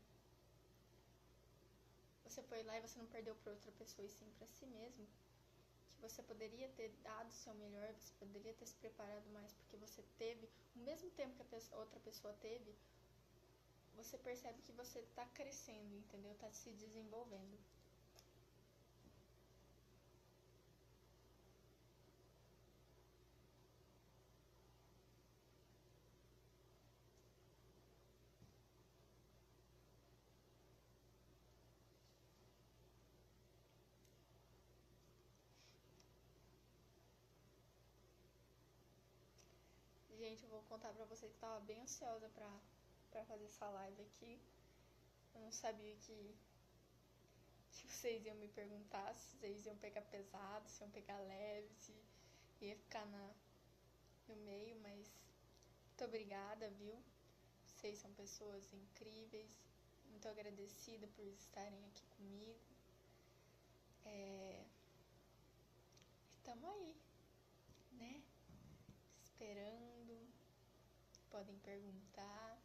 [SPEAKER 2] você foi lá e você não perdeu para outra pessoa e sim para si mesmo, que você poderia ter dado o seu melhor, você poderia ter se preparado mais porque você teve o mesmo tempo que a pessoa, outra pessoa teve, você percebe que você está crescendo, entendeu? Está se desenvolvendo. Gente, eu vou contar pra vocês que eu tava bem ansiosa pra, pra fazer essa live aqui. Eu não sabia que, que vocês iam me perguntar se vocês iam pegar pesado, se iam pegar leve, se ia ficar na, no meio, mas muito obrigada, viu? Vocês são pessoas incríveis, muito agradecida por estarem aqui comigo. É... Estamos aí, né? Esperando, podem perguntar.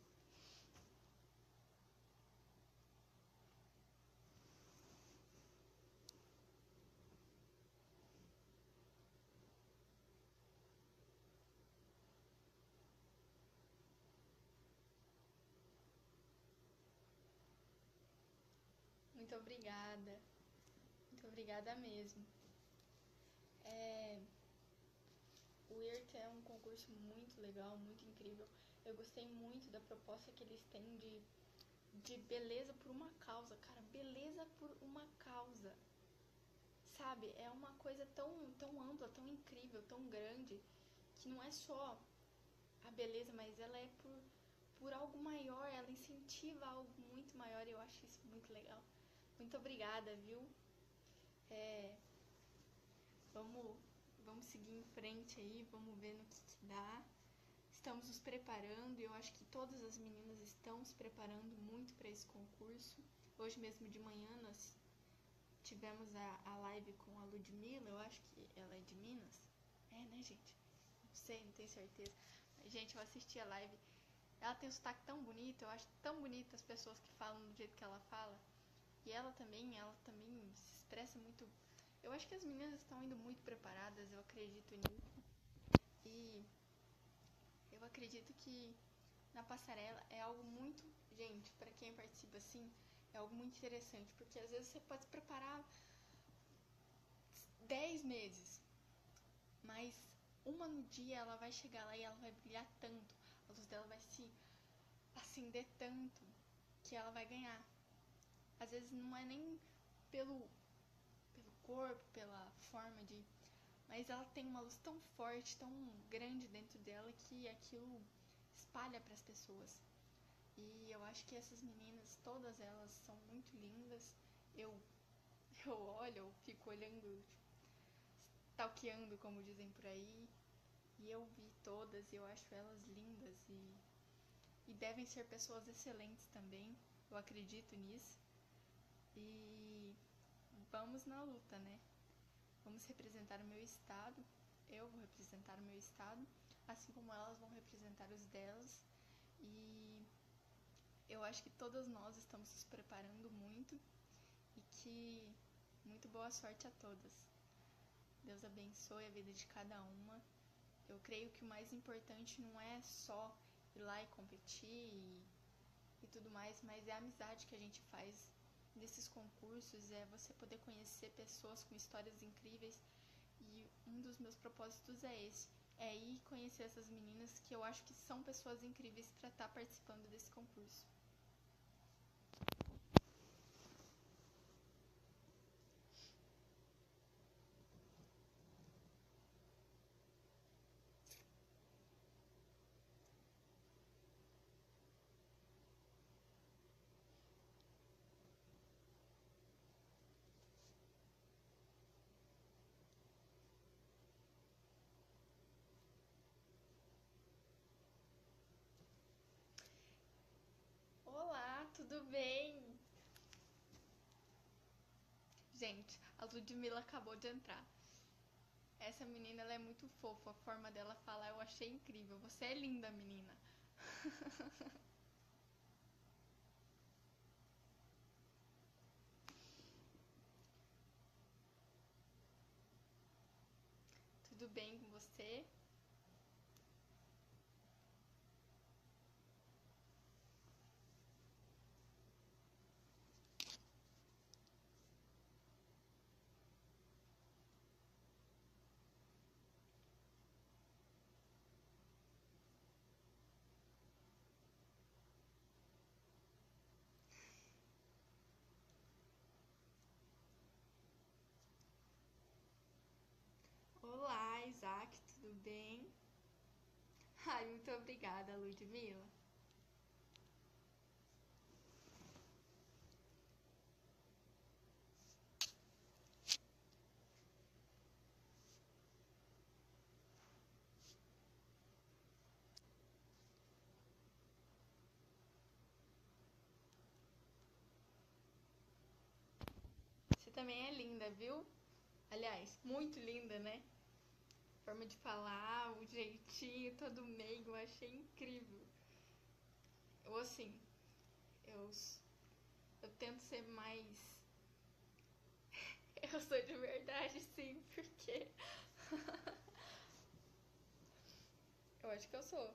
[SPEAKER 2] Muito obrigada, muito obrigada mesmo. É... O I R T é um concurso muito legal, muito incrível. Eu gostei muito da proposta que eles têm de, de beleza por uma causa, cara. Beleza por uma causa. Sabe? É uma coisa tão, tão ampla, tão incrível, tão grande, que não é só a beleza, mas ela é por, por algo maior, ela incentiva algo muito maior e eu acho isso muito legal. Muito obrigada, viu? É, vamos, vamos seguir em frente aí, vamos ver no que, que dá. Estamos nos preparando e eu acho que todas as meninas estão se preparando muito para esse concurso. Hoje mesmo de manhã nós tivemos a, a live com a Ludmilla, eu acho que ela é de Minas. É, né, gente? Não sei, não tenho certeza. Mas, gente, eu assisti a live. Ela tem um sotaque tão bonito, eu acho tão bonito as pessoas que falam do jeito que ela fala. E ela também, ela também se expressa muito. Eu acho que as meninas estão indo muito preparadas, eu acredito nisso. E eu acredito que na passarela é algo muito, gente, pra quem participa assim, é algo muito interessante, porque às vezes você pode se preparar dez meses, mas uma no dia ela vai chegar lá e ela vai brilhar tanto, a luz dela vai se acender tanto que ela vai ganhar. Às vezes não é nem pelo, pelo corpo, pela forma de... Mas ela tem uma luz tão forte, tão grande dentro dela que aquilo espalha para as pessoas. E eu acho que essas meninas, todas elas são muito lindas. Eu, eu olho, eu fico olhando, stalkeando, como dizem por aí. E eu vi todas e eu acho elas lindas e, e devem ser pessoas excelentes também. Eu acredito nisso. E vamos na luta, né? Vamos representar o meu estado. Eu vou representar o meu estado, assim como elas vão representar os delas. E eu acho que todas nós estamos nos preparando muito e que muito boa sorte a todas. Deus abençoe a vida de cada uma. Eu creio que o mais importante não é só ir lá e competir e, e tudo mais, mas é a amizade que a gente faz nesses concursos, é você poder conhecer pessoas com histórias incríveis. E um dos meus propósitos é esse, é ir conhecer essas meninas que eu acho que são pessoas incríveis para estar participando desse concurso. Olá, tudo bem? Gente, a Ludmilla acabou de entrar. Essa menina, ela é muito fofa, a forma dela falar eu achei incrível. Você é linda, menina. Tudo bem com você? Olá, Isaac, tudo bem? Ai, muito obrigada, Ludmila. Você também é linda, viu? Aliás, muito linda, né? Forma de falar, o jeitinho todo meigo, eu achei incrível. Eu, assim, eu, eu tento ser mais. Eu sou de verdade, sim, porque. Eu acho que eu sou.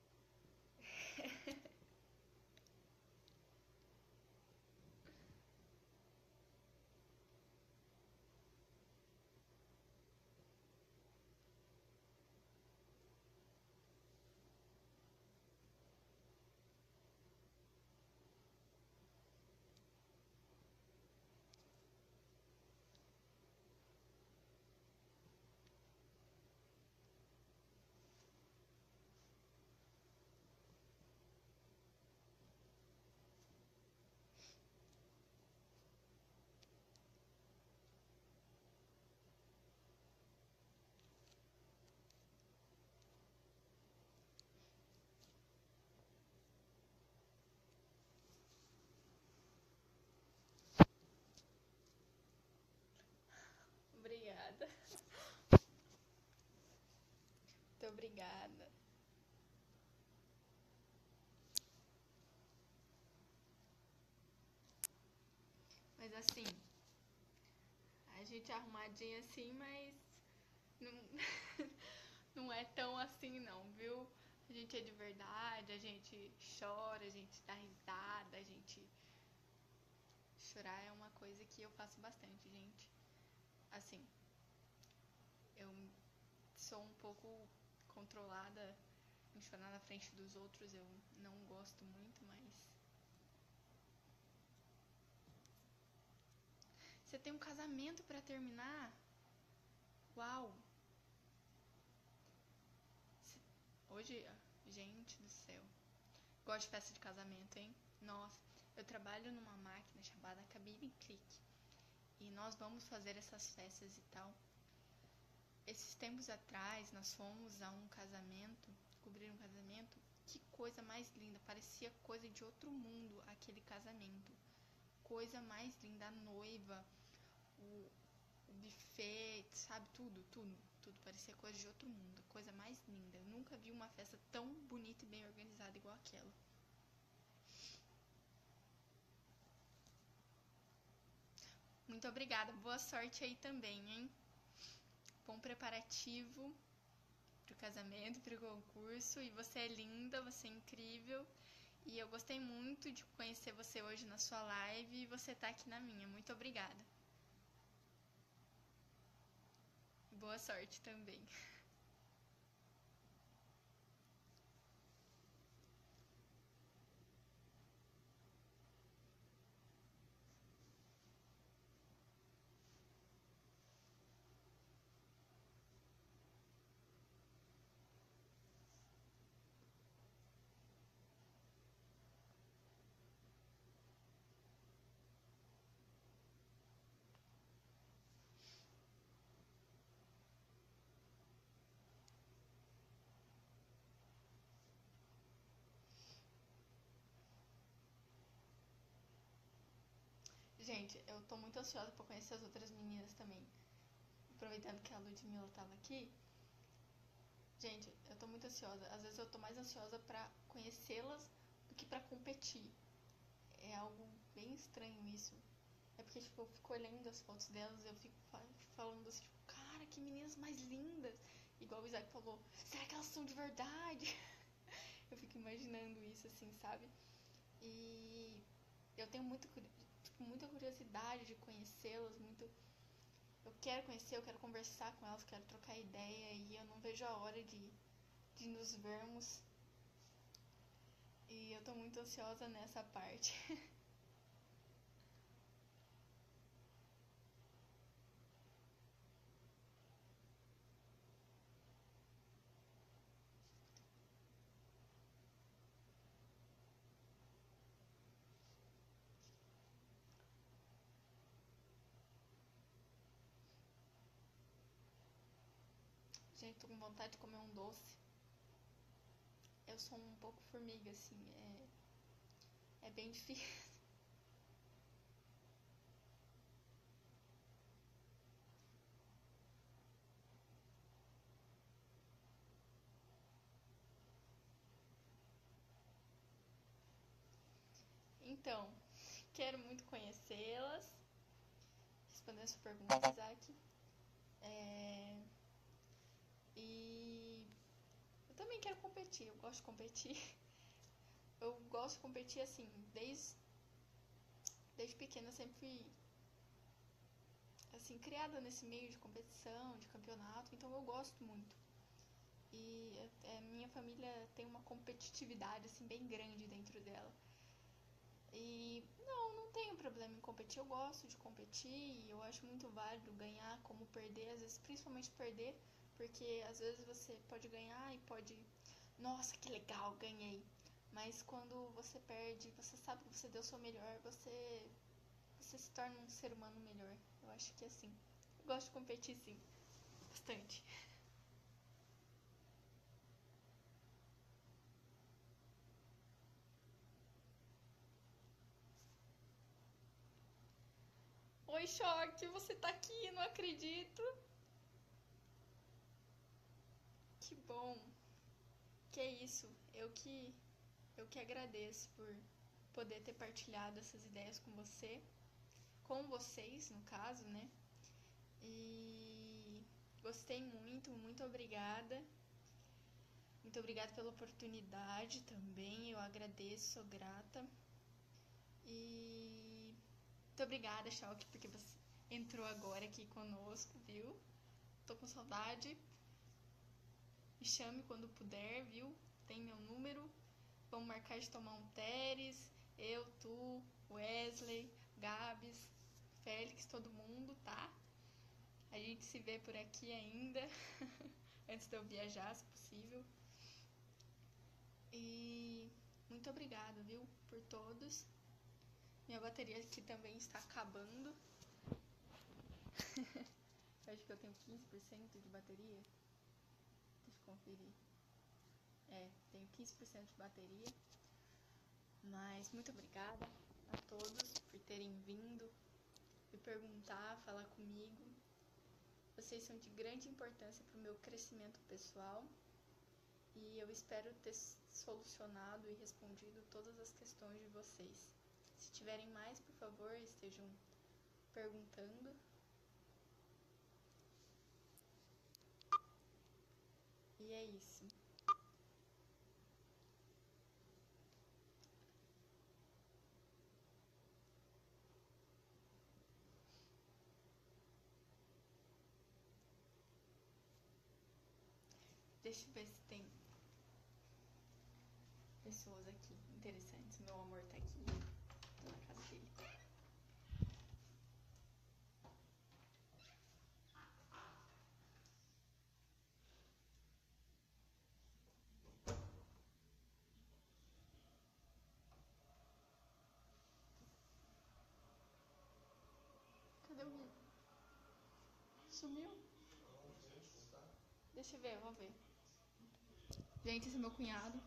[SPEAKER 2] Obrigada. Muito obrigada. Mas assim, a gente é arrumadinha assim, mas não, não é tão assim não, viu? A gente é de verdade, a gente chora, a gente dá risada, a gente... Chorar é uma coisa que eu faço bastante, gente. Assim, eu sou um pouco controlada em chorar na frente dos outros, eu não gosto muito, mas... Você tem um casamento pra terminar? Uau! Hoje, gente do céu. Gosto de festa de casamento, hein? Nossa, eu trabalho numa máquina chamada Cabine Click. E nós vamos fazer essas festas e tal. Esses tempos atrás, nós fomos a um casamento, cobrir um casamento. Que coisa mais linda, parecia coisa de outro mundo aquele casamento. Coisa mais linda, a noiva, o, o buffet, sabe, tudo, tudo, tudo. Parecia coisa de outro mundo, coisa mais linda. Eu nunca vi uma festa tão bonita e bem organizada igual aquela. Muito obrigada, boa sorte aí também, hein? Bom preparativo pro casamento, pro concurso. E você é linda, você é incrível. E eu gostei muito de conhecer você hoje na sua live e você tá aqui na minha. Muito obrigada. Boa sorte também. Gente, eu tô muito ansiosa pra conhecer as outras meninas também. Aproveitando que a Ludmilla tava aqui. Gente, eu tô muito ansiosa. Às vezes eu tô mais ansiosa pra conhecê-las do que pra competir. É algo bem estranho isso. É porque, tipo, eu fico olhando as fotos delas e eu fico falando assim, tipo, cara, que meninas mais lindas. Igual o Isaac falou, será que elas são de verdade? Eu fico imaginando isso, assim, sabe? E eu tenho muito, tipo, muita curiosidade de conhecê-las, muito... Eu quero conhecer, eu quero conversar com elas, quero trocar ideia e eu não vejo a hora de, de nos vermos. E eu tô muito ansiosa nessa parte. Gente, tô com vontade de comer um doce. Eu sou um pouco formiga, assim, é, é bem difícil. Então, quero muito conhecê-las. Respondendo a sua pergunta, Isaac. É... E eu também quero competir, eu gosto de competir. Eu gosto de competir assim, desde, desde pequena eu sempre fui assim, criada nesse meio de competição, de campeonato, então eu gosto muito. E é, minha família tem uma competitividade assim bem grande dentro dela. E não, não tenho problema em competir, eu gosto de competir e eu acho muito válido ganhar como perder, às vezes principalmente perder, porque às vezes você pode ganhar e pode, nossa, que legal, ganhei. Mas quando você perde, você sabe que você deu o seu melhor, você, você se torna um ser humano melhor. Eu acho que é assim. Eu gosto de competir sim, bastante. Oi, Choque, você tá aqui, não acredito. Que bom. Que é isso. Eu que eu que agradeço por poder ter partilhado essas ideias com você, com vocês, no caso, né? E gostei muito, muito obrigada. Muito obrigada pela oportunidade também. Eu agradeço, sou grata. E muito obrigada, Choque, porque você entrou agora aqui conosco, viu? Tô com saudade. Me chame quando puder, viu? Tem meu número. Vamos marcar de tomar um teres. Eu, tu, Wesley, Gabs, Félix, todo mundo, tá? A gente se vê por aqui ainda. Antes de eu viajar, se possível. E muito obrigada, viu? Por todos. Minha bateria aqui também está acabando. Acho que eu tenho quinze por cento de bateria. Deixa eu conferir. É, tenho quinze por cento de bateria. Mas muito obrigada a todos por terem vindo, me perguntar, falar comigo. Vocês são de grande importância para o meu crescimento pessoal e eu espero ter solucionado e respondido todas as questões de vocês. Se tiverem mais, por favor, estejam perguntando. E é isso. Deixa eu ver se tem pessoas aqui interessantes. Meu amor tá aqui. Tô na casa dele. Cadê o Gui? Sumiu? Deixa eu ver, vamos ver. Gente, esse é meu cunhado.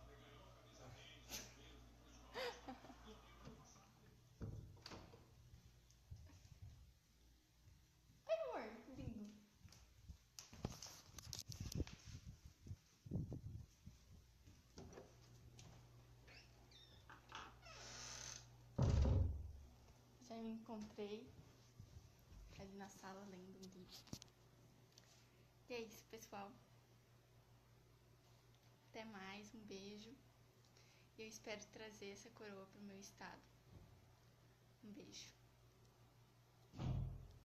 [SPEAKER 2] Ai, amor, lindo. Já me encontrei ali na sala lendo um livro. E é isso, pessoal. Até mais, um beijo. E eu espero trazer essa coroa pro meu estado. Um beijo.